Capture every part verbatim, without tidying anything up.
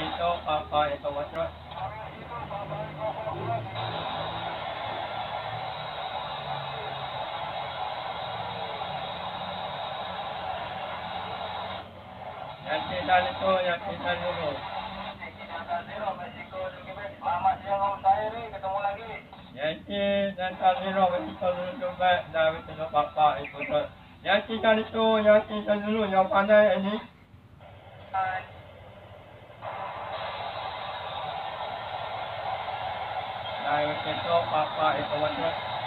Ito Papa ito Watro. Yang kita itu yang kita dulu. Yang kita dan Zero Mexico dulu coba dari itu Papa itu. Yang kita itu yang kita dulu yang pandai ini. Dari itu Papa itu Watro.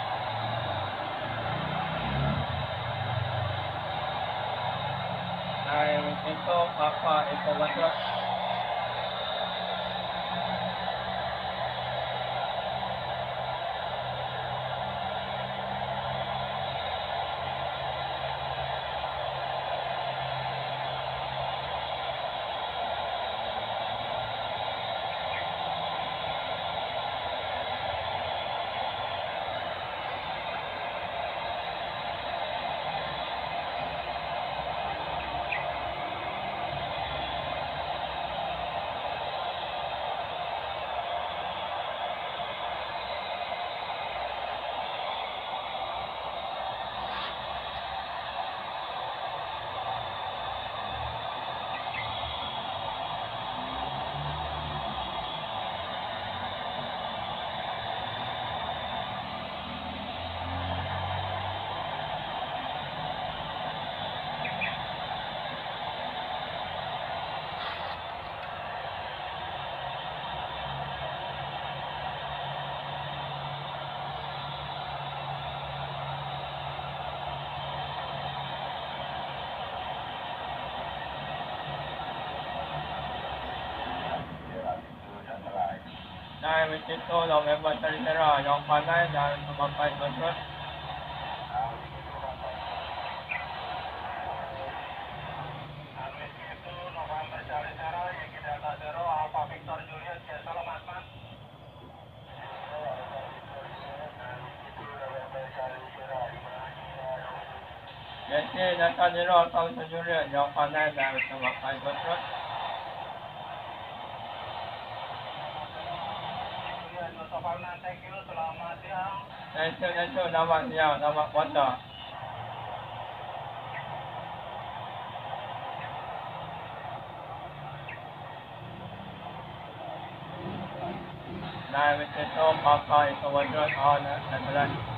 Dari itu Papa itu Watro. Dari itu November Tercera yang pandai dan memakai terus. Jadi data Zero atau Juliet yang pandai dan memakai terus. Thank you, selamat siang. Thank you, thank you, selamat siang, selamat puasa. Nah, itu pakai kewajiban awal dan